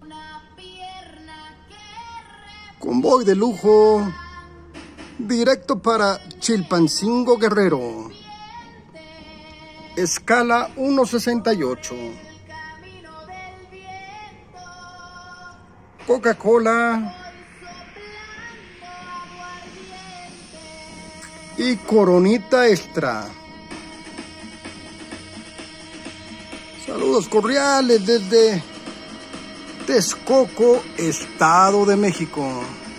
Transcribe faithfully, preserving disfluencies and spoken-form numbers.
Convoy de lujo, directo para Chilpancingo, Guerrero. Escala uno sesenta y ocho. Coca-Cola y Coronita Extra. Saludos cordiales desde Texcoco, Estado de México.